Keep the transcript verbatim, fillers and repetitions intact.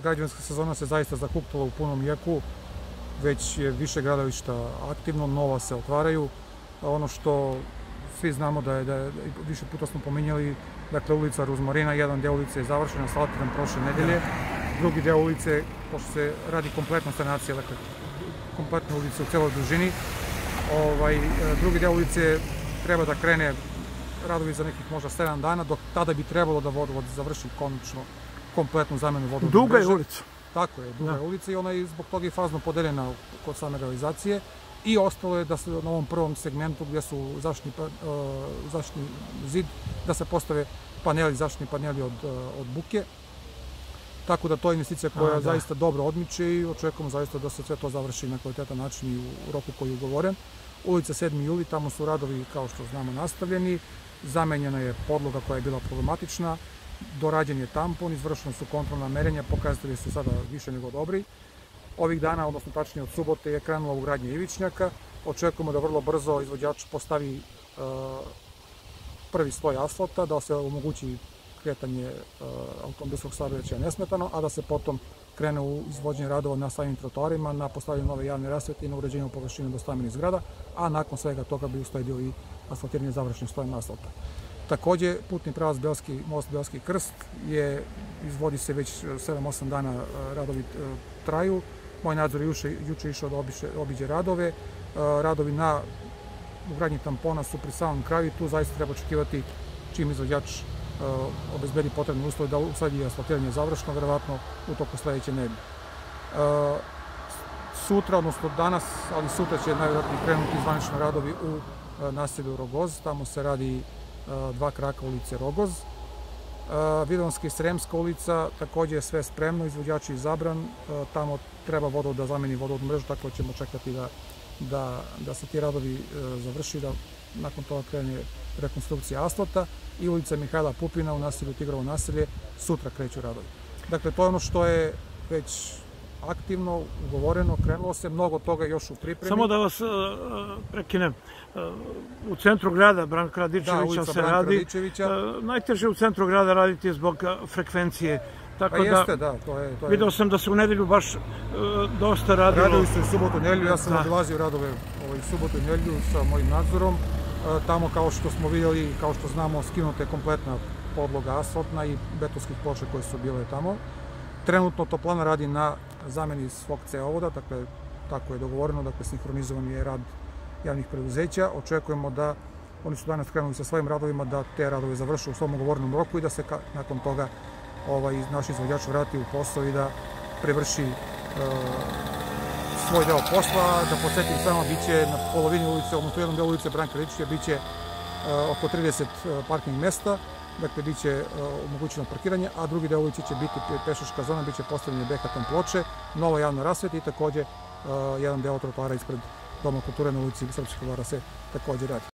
građevinska sezona se zaista zahuktala u punom jeku, već je više gradilišta aktivno, nova se otvaraju. Ono što svi znamo da je, da je više puta smo pominjali, dakle ulica Ruzmarina, jedan deo ulice je završen, asfaltiran prošle nedelje, drugi deo ulice, pošto se radi kompletna sanacija, dakle kompletna ulica u celoj dužini, ovaj, drugi deo ulice treba da krene radovi za nekih možda sedam dana, dok tada bi trebalo da vodovod završi konačno kompletnu zamenu vodovodne mreže. Duga je ulica. Tako je, duga je ulica i ona je zbog toga i fazno podeljena kod same realizacije. I ostalo je da se na ovom prvom segmentu gdje su zaštitni, uh, zaštitni zid, da se postave paneli, zaštitni paneli od, uh, od buke. Tako da to je investicija koja A, da. zaista dobro odmiče i očekujemo zaista da se sve to završi na kvalitetan način i u roku koji je ugovoren. Ulica sedmi juli, tamo su radovi kao što znamo nastavljeni, zamenjena je podloga koja je bila problematična, dorađen je tampon, izvršena su kontrolna merenja, pokazatelji su sada više nego dobri. Ovih dana, odnosno tačnije od subote, je krenula ugradnja ivičnjaka. Očekujemo da vrlo brzo izvođač postavi uh, prvi sloj asfalta, da se omogući kretanje uh, automobilskog saobraćaja nesmetano, a da se potom krene u izvođenje radova na samim trotoarima, na postavljanju nove javne rasvete i na uređenju površine do stambenih zgrada, a nakon svega toga bi usledio i asfaltiranje završnim slojem asfalta. Takođe, putni pravac Belski most Belski Krst je, izvodi se već sedam osam dana, radovi traju. Moj nadzor je juče išao da obiđe radove. Radovi na ugradnji tampona su pri samom kraju i tu zaista treba očekivati čim izvođač obezbedi potrebne uslove da usledi asfaltiranje završno, verovatno u toku sledeće nedelje. Sutra, odnosno danas, ali sutra će najvjerojatnije krenuti zvanično radovi u naselju Rogoz. Tamo se radi dva kraka ulice Rogoz. Vidovdanska i Sremska ulica, takođe je sve spremno, izvođač je izabran, tamo treba vodovod da zameni vodovodnu mrežu, tako ćemo čekati da, da, da se ti radovi završi, da nakon toga krene rekonstrukcija asfalta i ulica Mihajla Pupina u naselju Tigrovo naselje, sutra kreću radovi. Dakle, to je ono što je već aktivno, ugovoreno, krenulo se, mnogo toga još u pripremi. Samo da vas uh, prekinem, uh, u centru grada Branka Radičevića se radi, uh, najteže u centru grada raditi zbog uh, frekvencije. Tako pa jeste, da, to je... To je... Video sam da se u nedelju baš uh, dosta radilo. Radili su i subotu i nedelju, ja sam da. obilazio radove ovaj, subotu i nedelju sa mojim nadzorom. Uh, tamo, kao što smo vidjeli, kao što znamo, skinuta je kompletna podloga asfaltna i betonskih ploča koje su bile tamo. Trenutno Toplana radi na zameni svog cevovoda, dakle, tako je dogovoreno, dakle, sinhronizovan je rad javnih preduzeća. Očekujemo da, oni su danas krenuli sa svojim radovima, da te radove završe u svom ugovorenom roku i da se ka, nakon toga ovaj, naš izvođač vrati u posao i da prevrši e, svoj deo posla. Da podsjetim samo, bit će na polovini ulice, odnosno jednom delu ulice Branka Radičevića, bit će e, oko trideset parking mesta, dakle, bit će omogućeno parkiranje, a drugi deo ulice će biti pešačka zona, bit će postavljanje behaton ploče, nova javna rasveta i takođe jedan deo trotoara ispred Doma kulture na ulici Srpskog Vara se takođe radi.